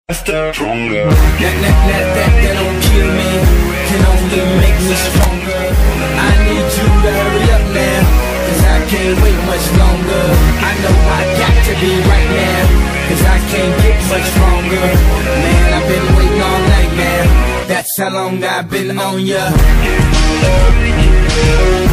Stronger. That don't kill me, can only make me stronger. I need you to hurry up now, cause I can't wait much longer. I know I got to be right now, cause I can't get much stronger. Man, I've been waiting all night, man. That's how long I've been on ya.